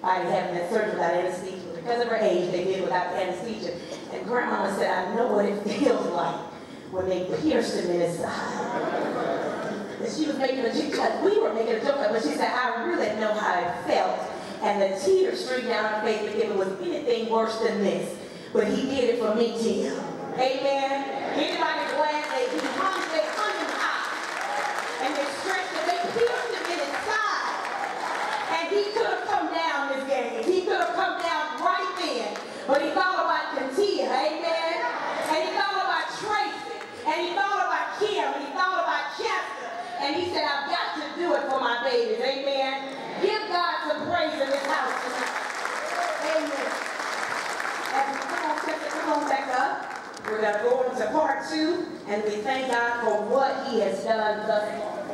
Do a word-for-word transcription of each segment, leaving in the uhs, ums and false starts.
anybody having that surgery without anesthesia. But because of her age, they did it without anesthesia. And Grandmama said, I know what it feels like when they pierced him in his side. And she was making a joke, we were making a joke, but she said, I really know how it felt. And the tears streamed down her face if it was anything worse than this. But he did it for me, Tim. Amen. Anybody glad that he hung, they hung him high. And they stretched him, they pierced him in his side. And he could have come down this game. He could have come down right then. But he thought about Kunteia, amen. And he thought about Tracy. And he thought about Kim. And he thought about Chester. And he said, I've got to do it for my babies, amen. Give God some praise in this house tonight. Amen. And come on, Chester, come on back up. We're going to go on to part two, and we thank God for what he has done thus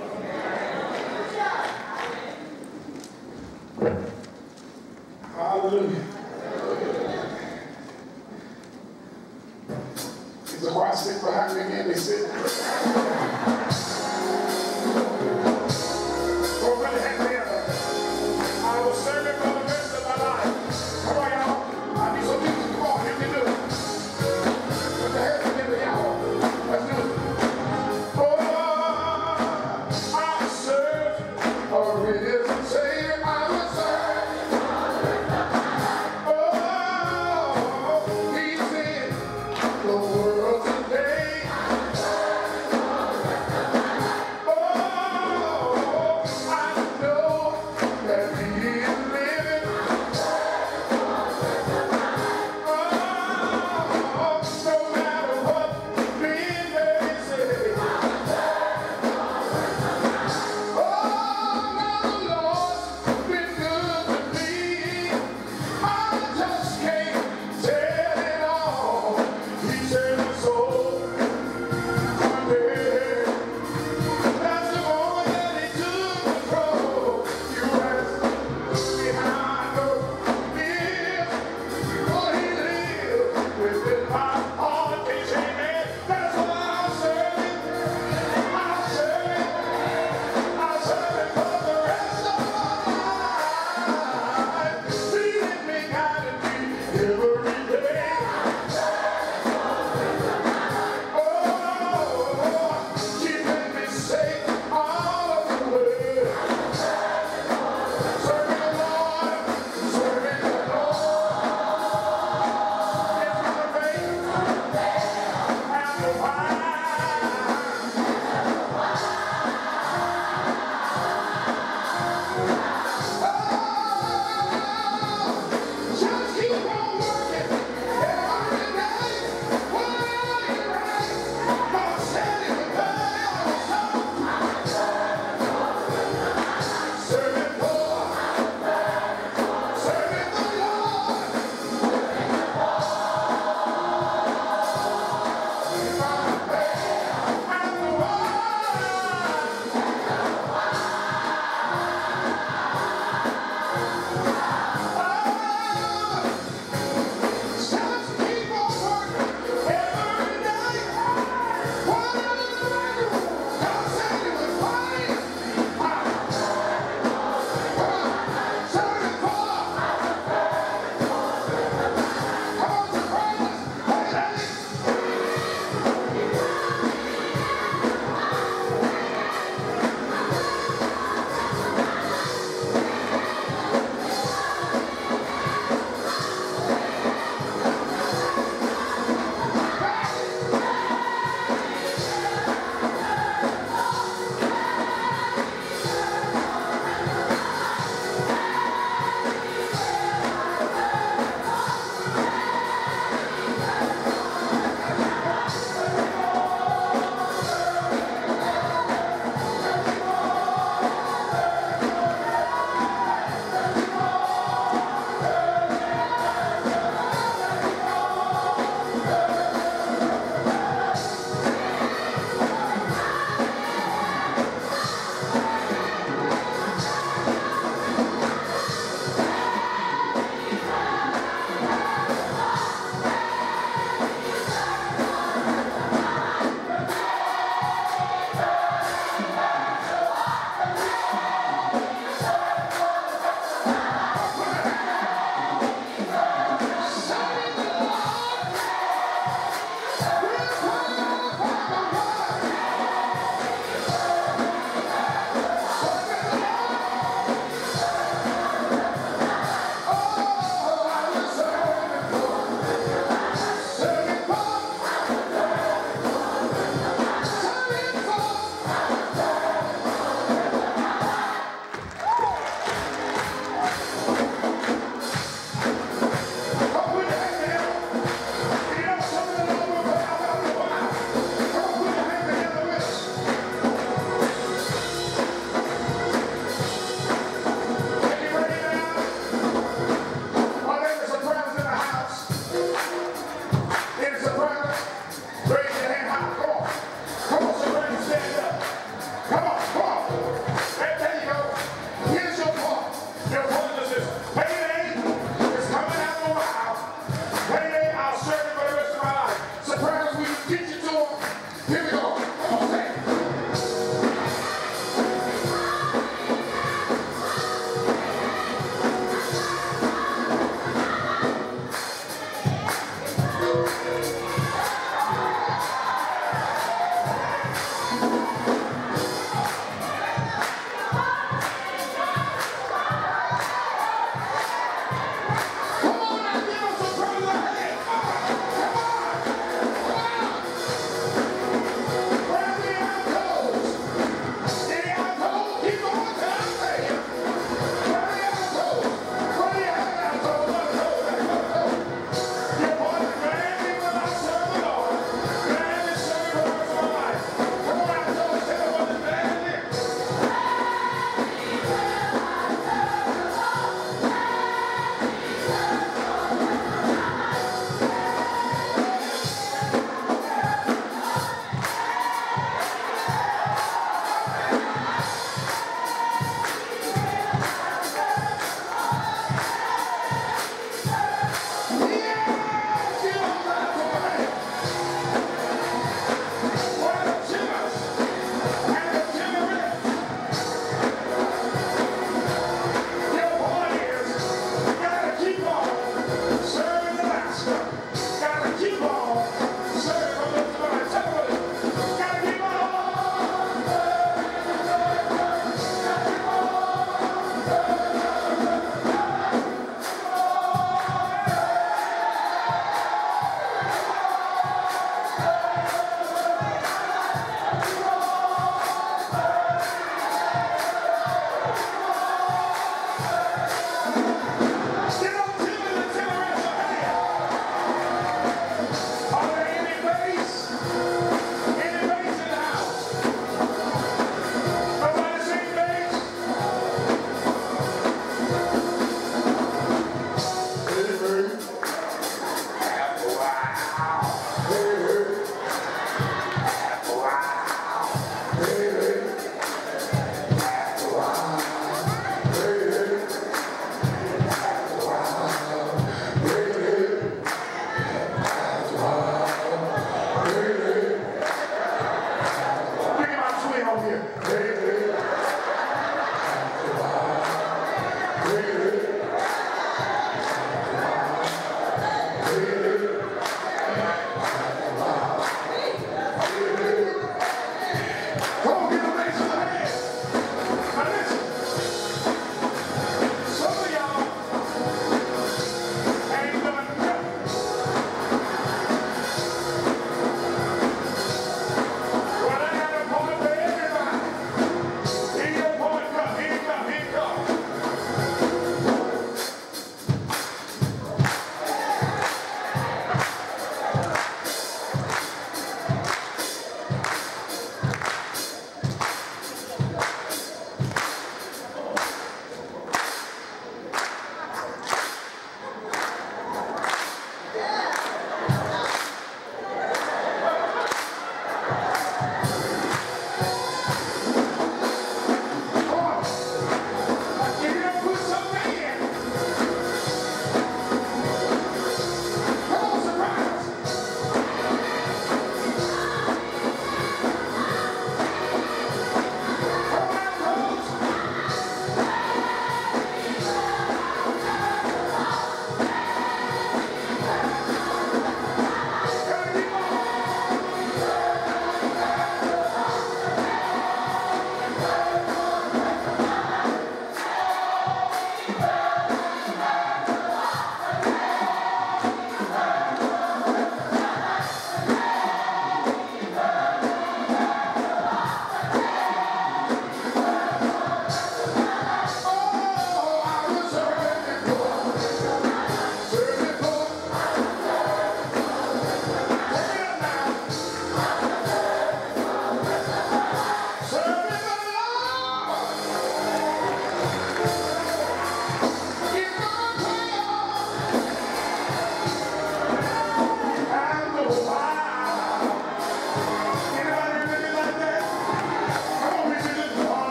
far. Hallelujah. Is the choir sit behind me again? They sit. Go really hand me up. I will serve him for the rest of my life. Come on, y'all. I need some music. Come on, help me do it. Put the hands together, y'all. Let's do it. Oh, I serve a risen Savior. I will serve.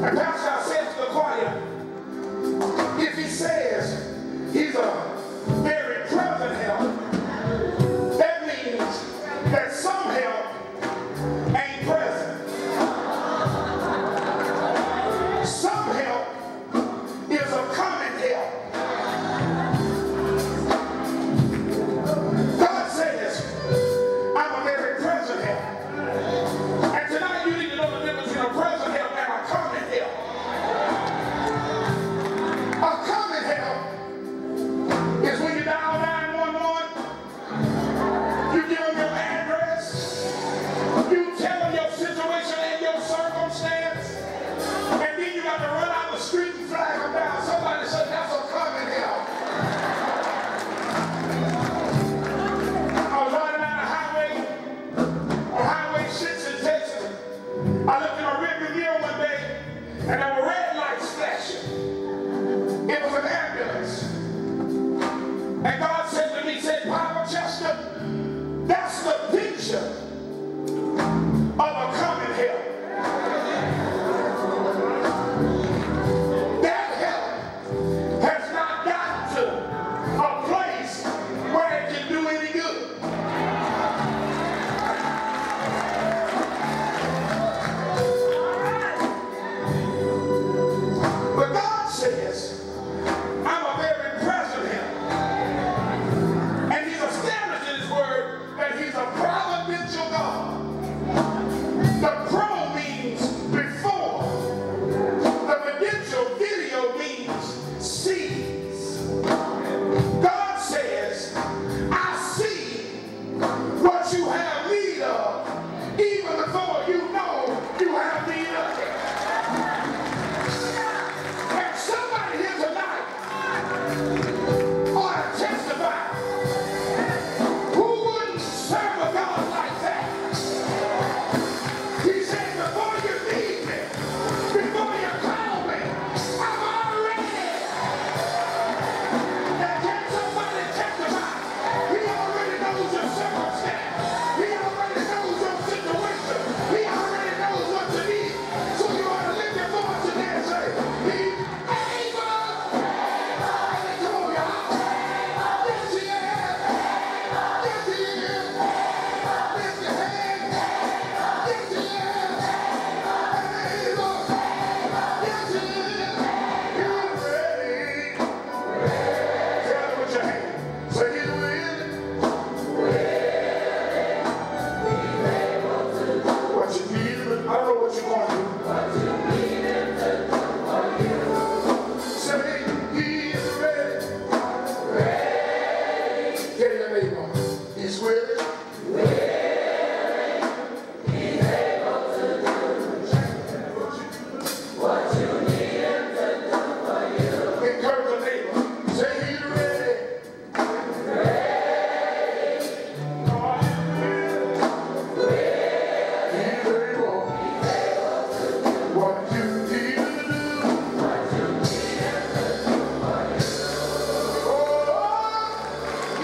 And Pastor, I said to the choir, if he says he's a very present help, that means that some help ain't present. Some help is a coming help. God says, I'm a very present help. And tonight you need to know the difference between a present help and a coming help. A coming help is when you dial nine one one, you give them your address, you tell them your situation and your circumstance, and then you got to run out the street and flag them down. Somebody said that's a coming help. I was riding down the highway, on Highway six in Texas. I looked in my rearview mirror one day, and there were red lights flashing. It was an ambulance. And God said to me, he said, Papa Chester, that's the picture of a coming help. That help has not gotten to a place where it can do any good. But God says, I'm a very present help. And he's established in his word that he's a providential God. The pro means before. The vidential video means sees. God says, I see what you have need of, even before you know you have need of it. And somebody here tonight ought to testify. Who wouldn't serve a God like that? He said, before you need me, before you call me, I'm already. Now can somebody testify? He already knows your circumstance. He already knows your situation. He already knows what you need. So you ought to lift your voice today and say, he's able. Come on, y'all. Yes, he is. Yes, he is. Lift your hand. Yes, he is. Able. Yes, he is. He's ready. Tell him with your hand. Say he's willing. What you need him to- I don't know what you're going to do. Say he is ready. Tell your neighbor, he's willing. Encourage your neighbor. Say he's ready. God is willing. He's able. What you need him to do. Oh,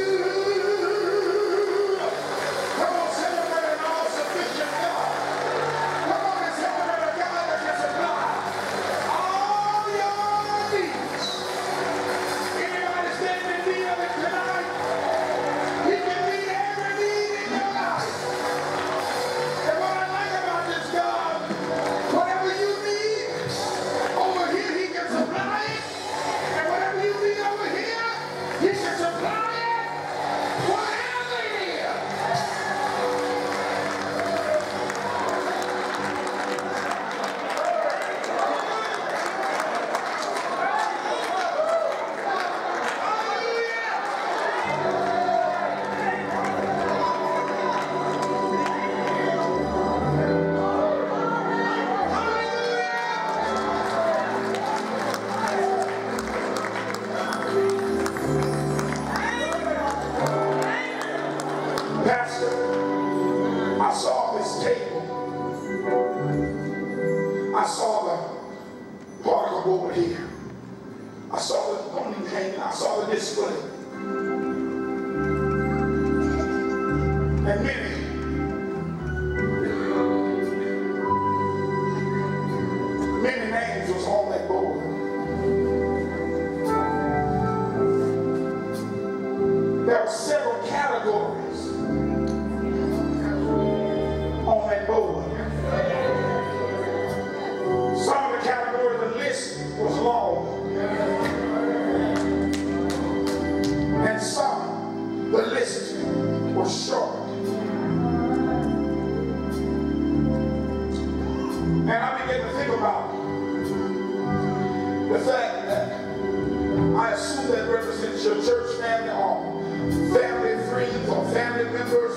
you. Come on, celebrate an all-sufficient God. Come on and celebrate a God that can supply all your needs. Anybody standing in need of it tonight? He can meet every need in your life. And what I like about this God, whatever you need over here, he can supply it. And whatever you need over here, he can supply it. Whatever it is. Pastor, I saw this table. I saw the particle over here. I saw the don't even hang. I saw the display. And many, many about the fact that I assume that represents your church family or family friends or family members.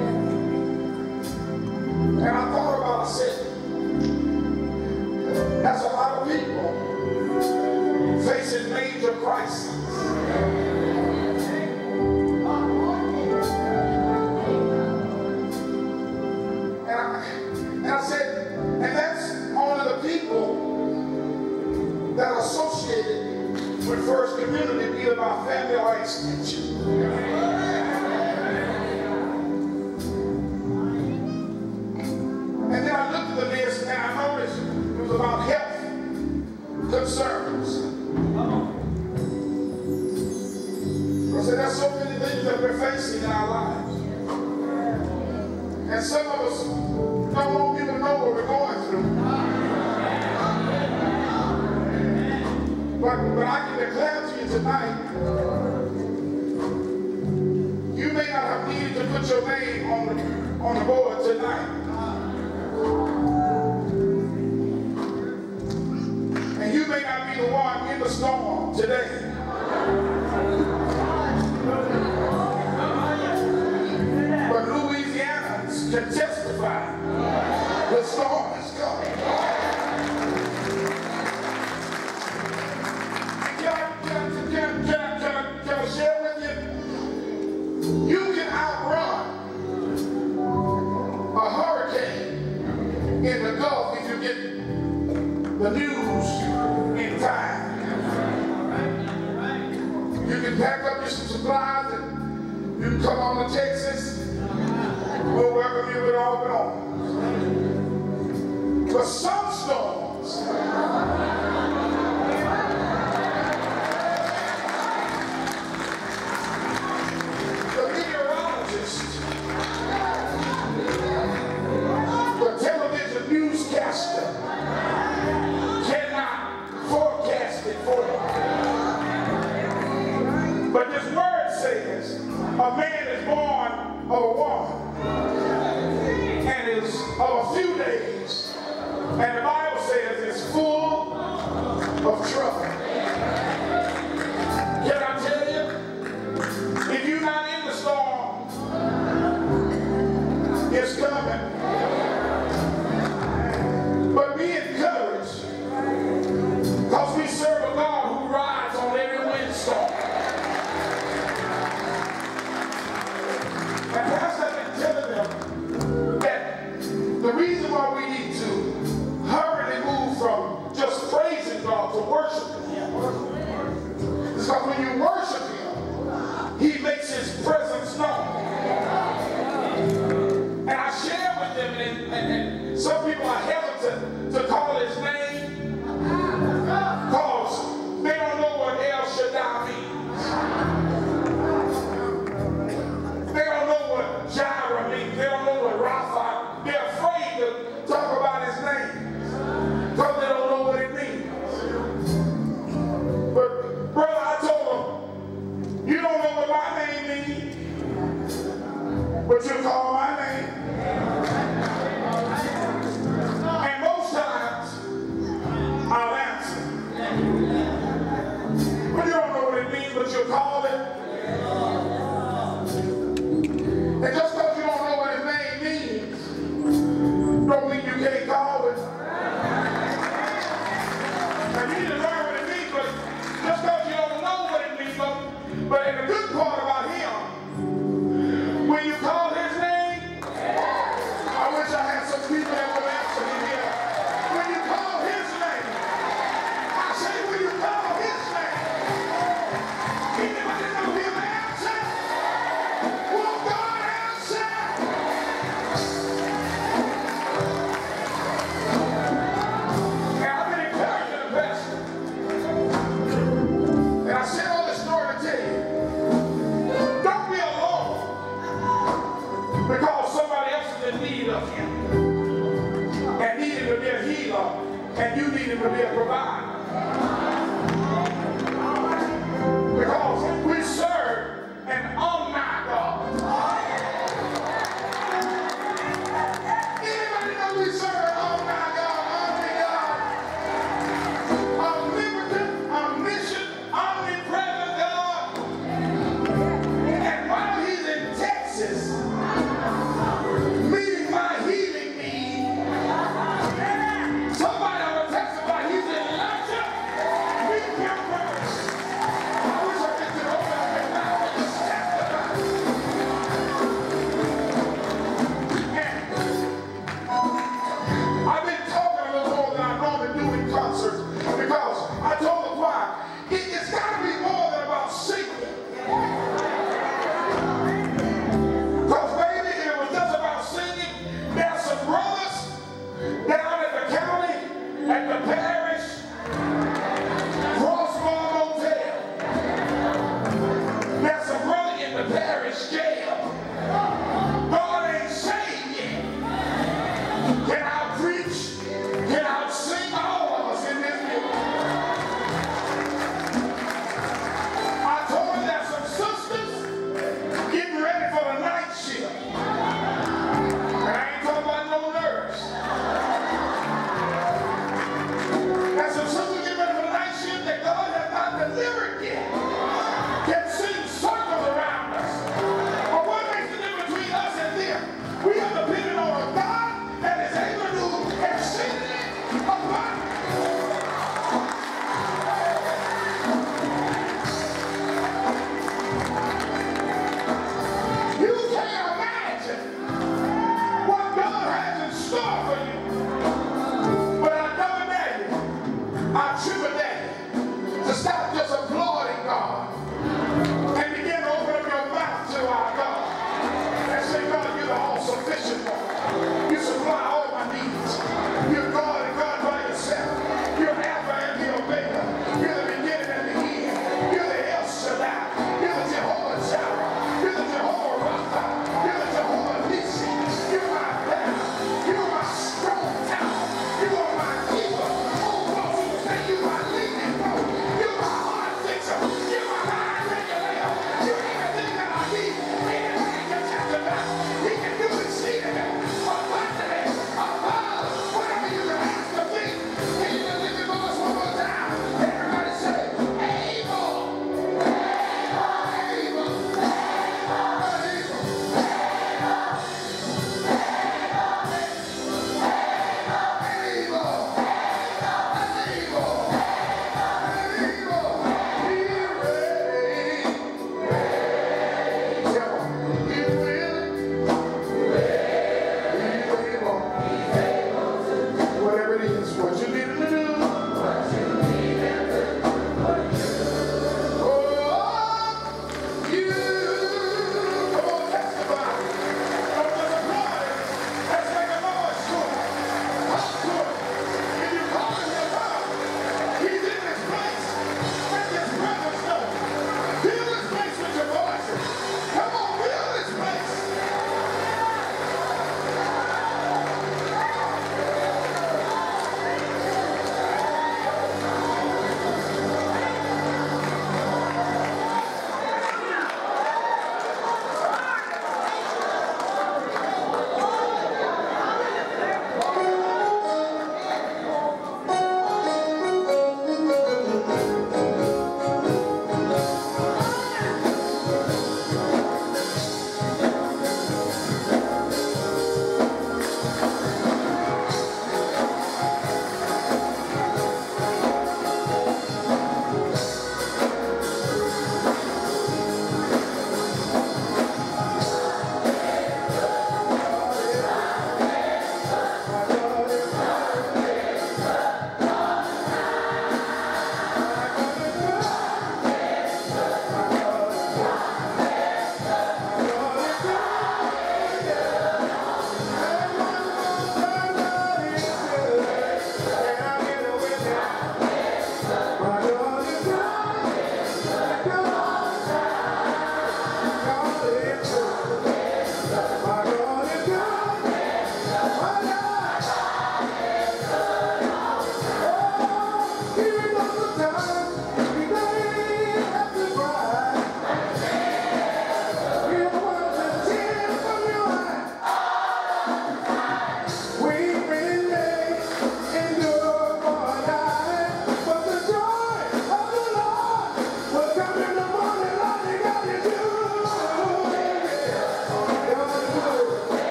And I thought about, I said, that's a lot of people facing major crises. And I, and I said, and that's only the people that are associated with First Community, either by family or extension. And then I looked at the list and I noticed it was about health concerns. I said, there's so many things that we're facing in our lives. And some of us don't want people to know what we're going through. But, but I can declare to you tonight, you may not have needed to put your name on the, on the board tonight. And you may not be the one in the storm today. But Louisianans can testify the storm is coming. Can I, can, I, can, can, I, can, I, can I share with you? You can outrun a hurricane in the Gulf if you get the news in time. You can pack up your supplies and you can come on to Texas. We'll welcome you with open arms. But some storms, the meteorologist, the television newscaster cannot forecast it for you. But this word says a man is born of a woman and is of a few days. And the Bible says it's full of trouble. Can I tell you, if you're not in the storm, it's coming. But be encouraged, because we serve a God who rides on every windstorm. And Pastor, I've been telling them that the reason why we need to hurriedly move from just praising God to worshiping Him is because when you worship Him, He makes His presence known. And I share with them, and, and, and some people are hesitant to call His name because they don't know what El Shaddai means. They don't know what Jireh means. They don't know what Rapha. They're afraid to talk about His name because they don't know what it means. But brother, I told them, you don't know what my name means, but you call my name. And most times, I'll answer. But you don't know what it means, but you call it. And just because you don't know what His name means, don't mean you can't call it. Now you need to learn what it means, but just because you don't know what it means, but, but and the good part about Him, when you call His name, I wish I had some people that would answer me here. When you call His name, I say when you call His name, anybody know Him answer? Will God answer? And I've been encouraging the pastor. And I said all this story to tell you, don't be alone because somebody else is in need of Him and need Him to be a healer and you need Him to be a provider. Because we serve an omni God. Anybody know we serve an omni God, omni God?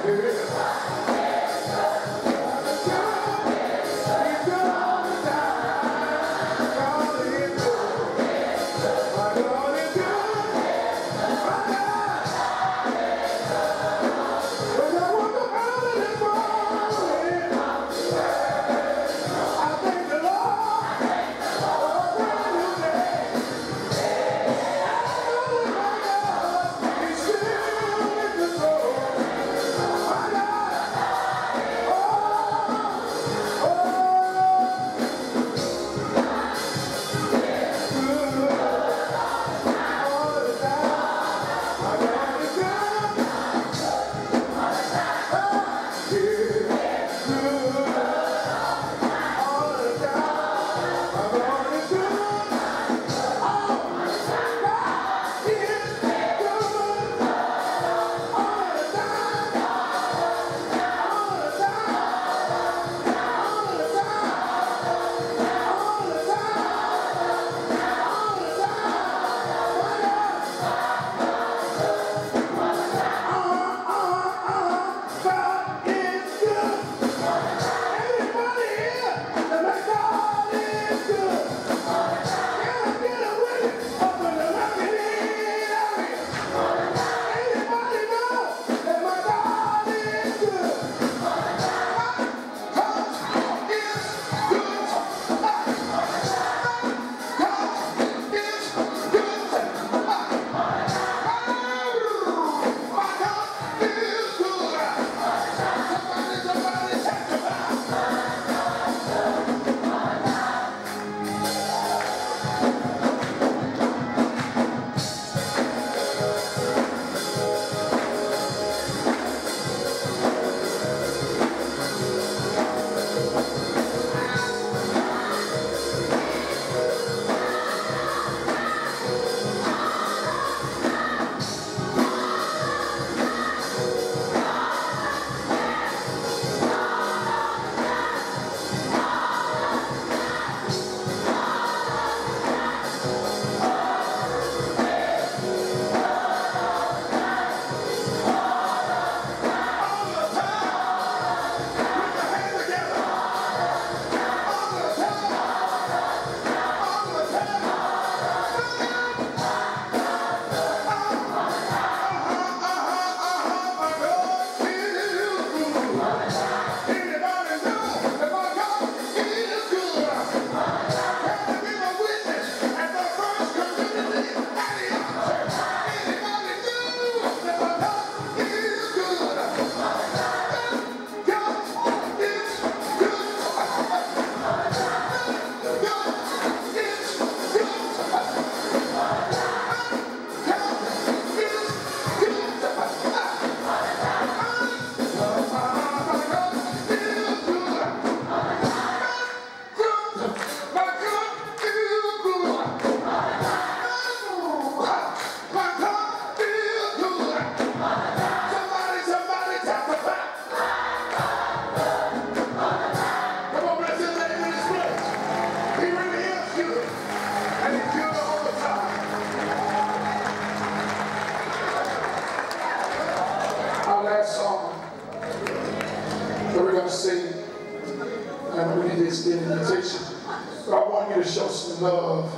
Love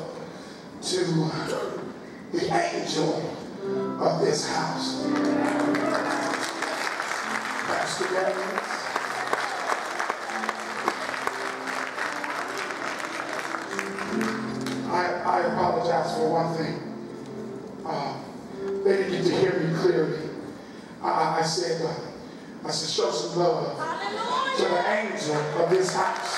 to the angel of this house. Pastor Daniels. I, I apologize for one thing. Uh, they didn't get to hear me clearly. I, I said, uh, I said, show some love Hallelujah. To the angel of this house.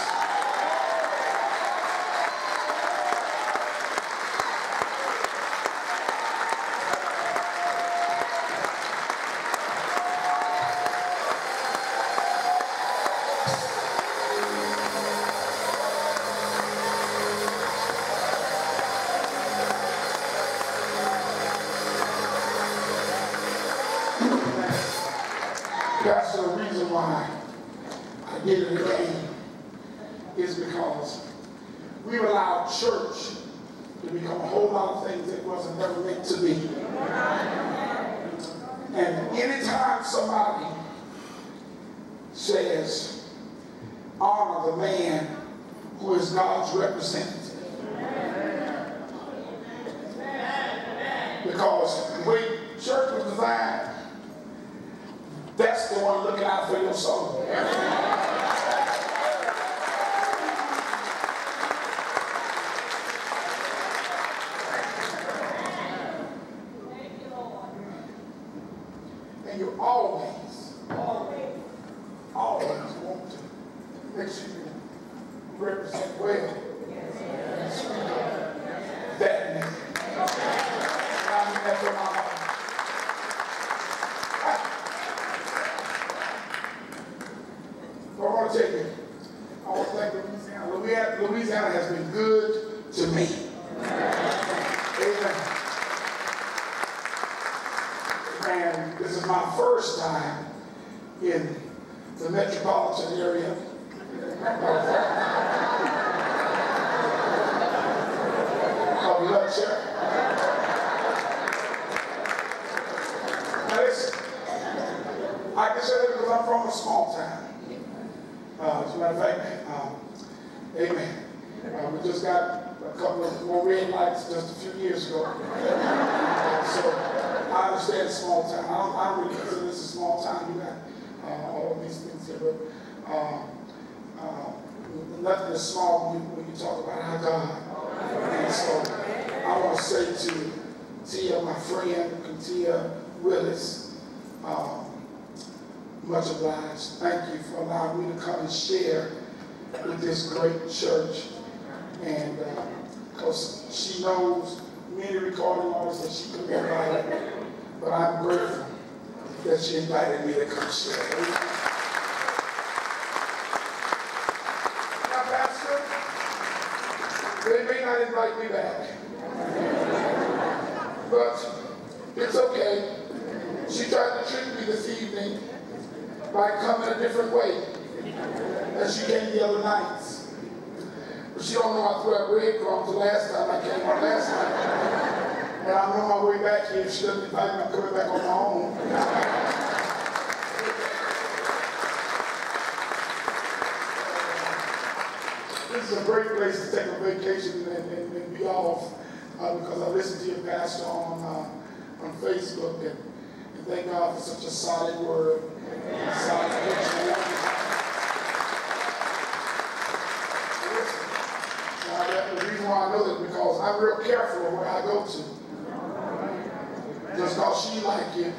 That's the reason why I did it again, is because we allowed church to become a whole lot of things it wasn't never meant to be. And anytime somebody says, honor the man who is God's representative. Because the way church was designed, that's the one looking out for your soul. And you always, always, always want to make sure you represent well that name. I mean that from my heart. I want to tell you, I want to thank Louisiana. Louisiana. Louisiana has been good to me. Amen. And this is my first time in the metropolitan area of Luxor. Now listen, I can say that because I'm from a small town. Uh, as a matter of fact, um, amen. Uh, we just got a couple of more red lights just a few years ago. Uh, so I understand small town. I don't, I don't really consider this a small town. You got uh, all of these things here, but um, uh, nothing is small when you, when you talk about our God. And so I want to say to Tia, my friend, Kunteia, Willis, um, much obliged. Thank you for allowing me to come and share with this great church. And because uh, she knows many recording artists that she couldn't invite, but I'm grateful that she invited me to come share. Now, Pastor, they may not invite me back, but it's okay. She tried to trick me this evening by coming a different way as she came the other nights. But she don't know I threw out breadcrumbs the last time I came on last night. And I'm on my way back here. If she doesn't invite me, I'm coming back on my own. This is a great place to take a vacation and, and, and be off uh, because I listened to your pastor on, uh, on Facebook and, and thank God for such a solid word. Now, the reason why I know that is because I'm real careful of where I go to. Just because she like it.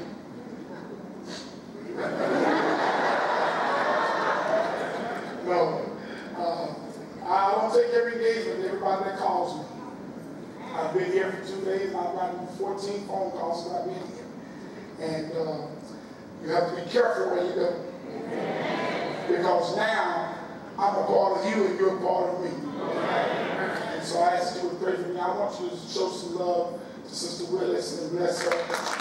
No. Uh, I don't take every engagement with everybody that calls me. I've been here for two days and I've gotten fourteen phone calls since I've been here. And uh, you have to be careful where you go. Because now, I'm a part of you and you're a part of me. And so I ask you to pray for me. I want you to show some love to Sister Willis and bless her.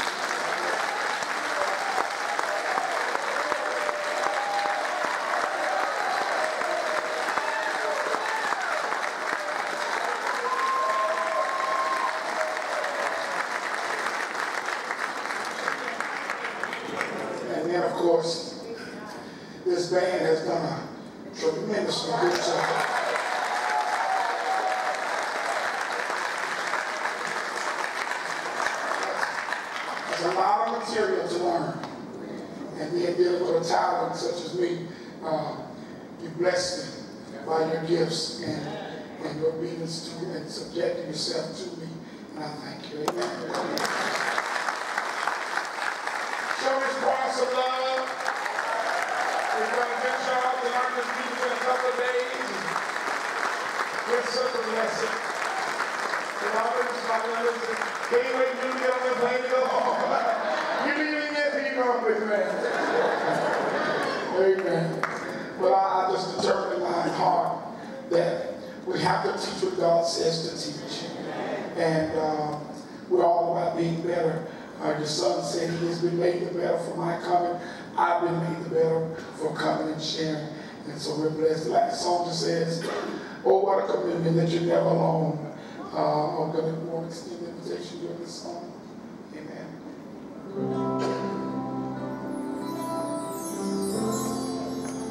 Of course, this band has done a tremendously good job. There's a lot of material to learn. And then dealing with a talent such as me, uh, you blessed me by your gifts and, and your obedience to and subjecting yourself to me. And I thank you. Amen. Show this choir some love. We've done a good job to learn this music in a couple of days. It's such a blessing. And all of this, my brothers, can't wait till you get on the plane to go home. You didn't even get me going with me. Amen. But I, I just determined in my heart that we have to teach what God says to teach. And uh, we're all about being better. Uh, your son said he has been made the better for my coming. I've been made the better for coming and sharing. And so we're blessed. Like the song just says, oh, what a commitment that you're never alone. Uh, I'm going to want to extend the invitation during this song. Amen.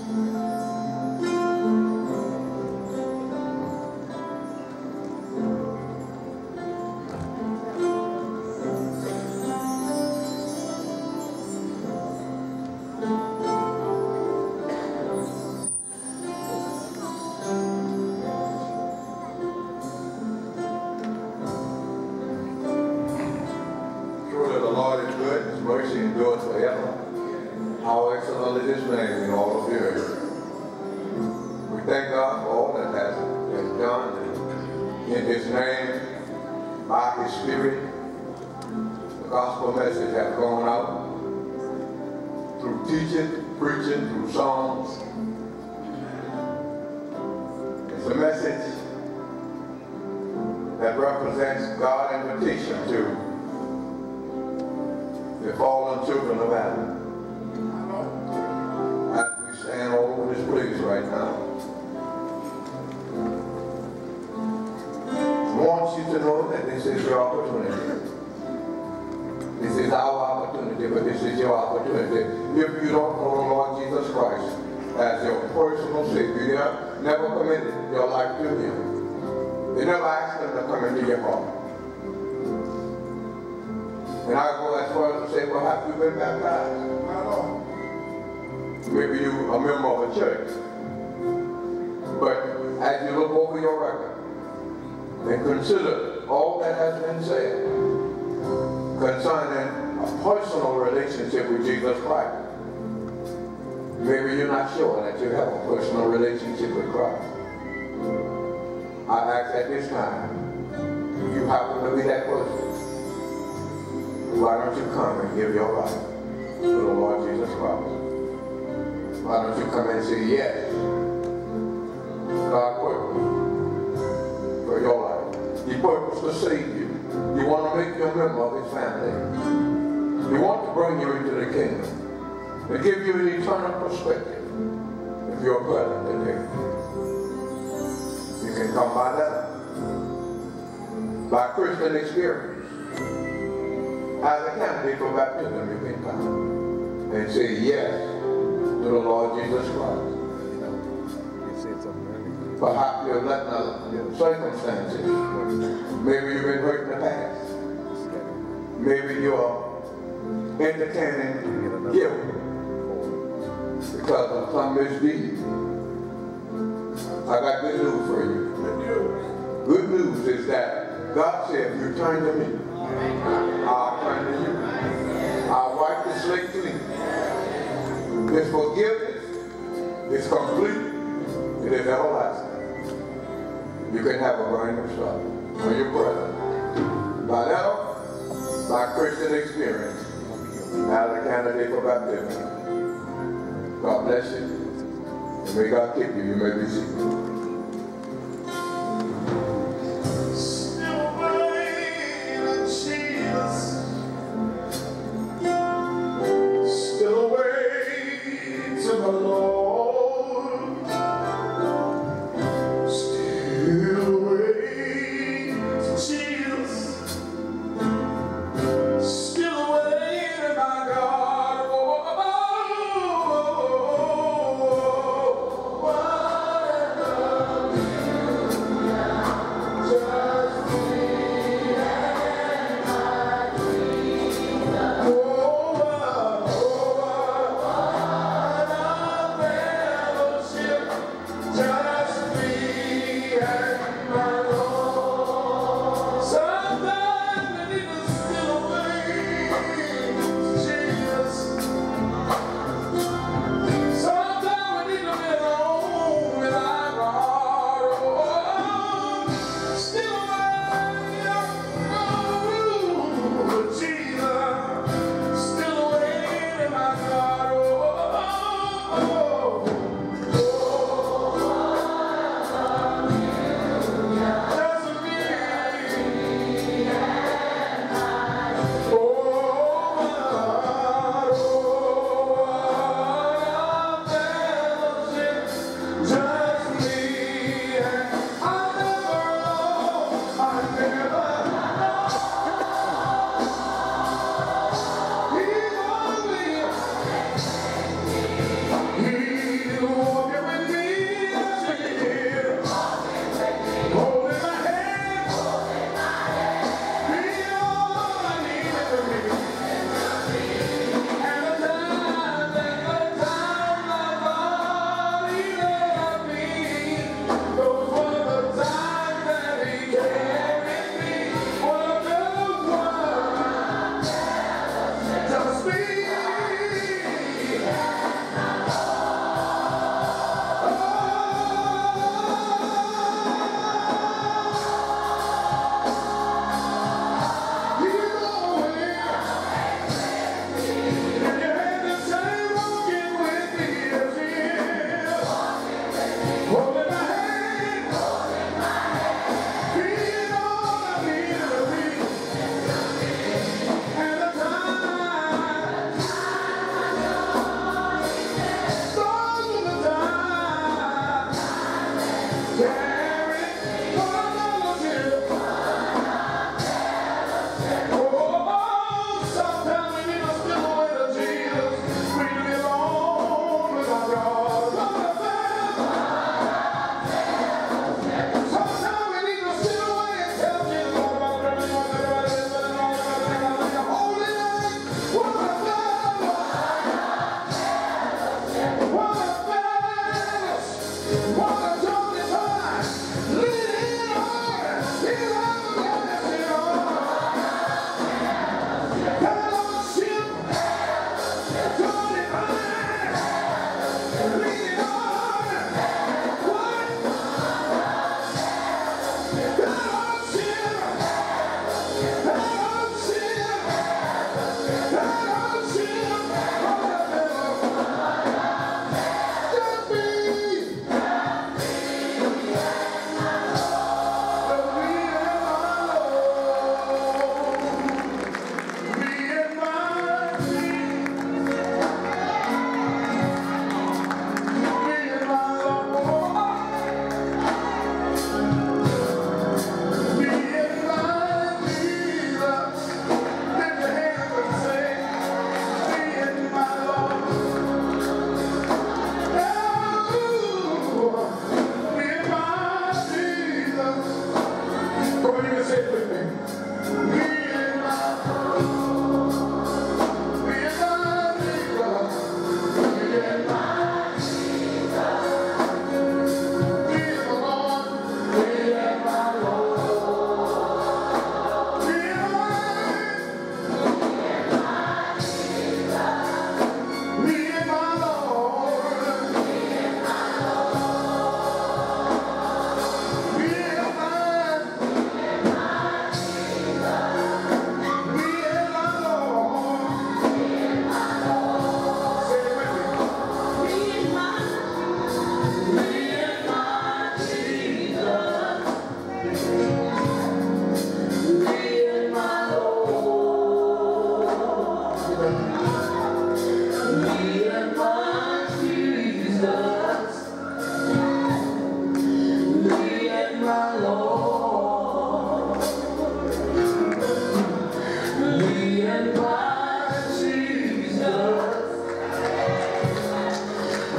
How excellent is his name in all of the earth. We thank God for all that has been done in his name, by his spirit. The gospel message has gone out through teaching, preaching, through songs. It's a message that represents God's invitation to the fallen children of Adam. As we stand all over this place right now, I want you to know that this is your opportunity. This is our opportunity, but this is your opportunity. If you don't know the Lord Jesus Christ as your personal Savior, you have never committed your life to him. You never asked him to come into your heart. And I go as far as to say, well, have you been baptized? Maybe you're a member of a church. But as you look over your record and consider all that has been said concerning a personal relationship with Jesus Christ, maybe you're not sure that you have a personal relationship with Christ. I ask at this time, if you happen to be that person, why don't you come and give your life to the Lord Jesus Christ? Why don't you come and say, yes, God purposed for your life. He purposed to save you. He wants to make you a member of his family. He wants to bring you into the kingdom, to give you an eternal perspective. If you're a brother today, you can come by that, by Christian experience. As a candidate for baptism, you can come and say yes to the Lord Jesus Christ. Perhaps you're letting the circumstances. Maybe you've been hurt in the past. Maybe you're entertaining guilt because of some misdeed. I got good news for you. Good news is that God said, if you turn to me, I'll turn to you. I'll wipe the slate clean. His forgiveness is complete. It is everlasting. You can have a brand new start on your brother. By that, by Christian experience, as a candidate for baptism. God bless you. And may God keep you. You may be seated. Oh,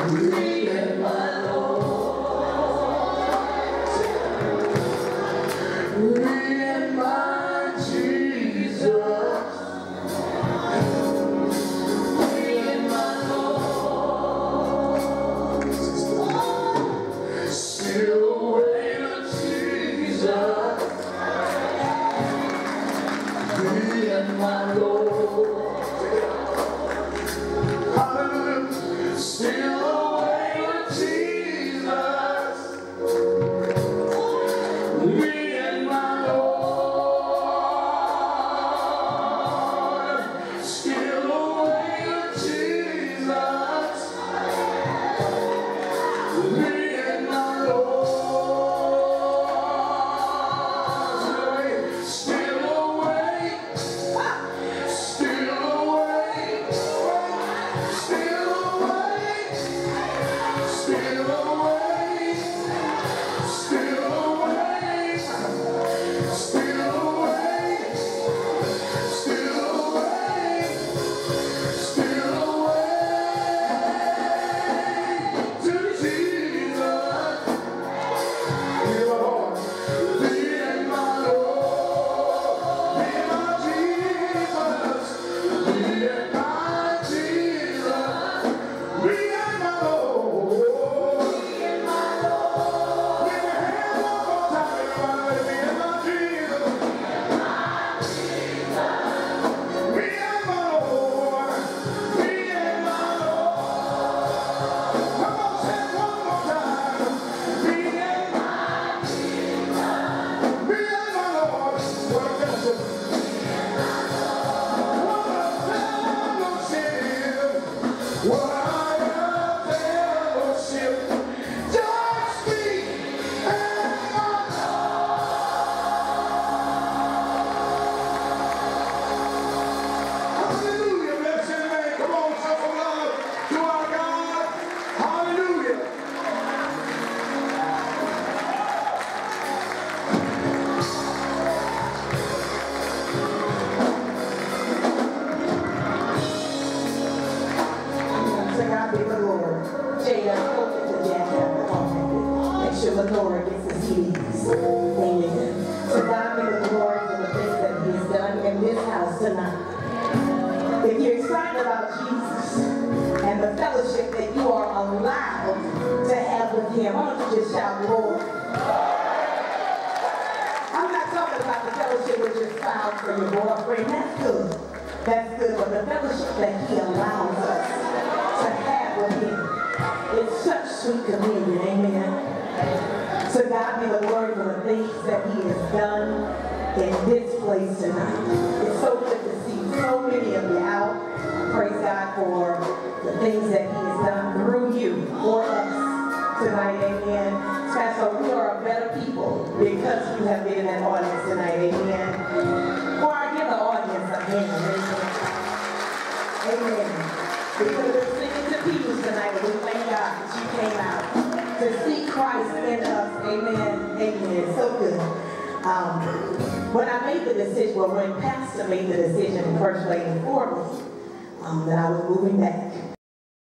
Me and my Lord. Me and my Jesus. Me and my Lord. Still wait on Jesus. Me and my Lord. Hallelujah. Still away with Jesus. Me and my Lord. Still away with Jesus. Me and my Lord. Still away. Still away. Still away, still away, still away, still away, still away, still away to Jesus. Dear Lord, me and my Lord, me and my Jesus, me and my Jesus. Me and my Lord. Me and my Lord. With your hands up on top, everybody. Me and my Jesus. Me and my Lord. Me and my Lord. Come on, say it one more time. Me and my Jesus. Me and my Lord. What a fellowship. What a fellowship. What a fellowship. Just me and my Hallelujah. Bless your name. Come on, show some love to our God. Hallelujah. To God be the Lord. Jada, go get the jam at the moment. Make sure the Lord gets his keys. Amen. To God be the glory for the things that he has done in this house tonight. If you're excited about Jesus and the fellowship that you are allowed to have with him, why don't you just shout, Lord? I'm not talking about the fellowship with your spouse or your boyfriend. That's good. That's good. But the fellowship that he allows us to have with him. It's such sweet communion, amen. To God be the glory for the things that he has done in this place tonight. It's so good to see so many of you out. Praise God for the things that he has done through you, for us tonight, amen. Pastor, we are a better people because you have been in that audience tonight, amen. Or I give the audience a hand, amen. Amen. Because we're singing to people tonight, and we thank God that you came out to see Christ in us. Amen. Amen. So good. Um, when I made the decision, well, when Pastor made the decision, First Lady for me, um, that I was moving back,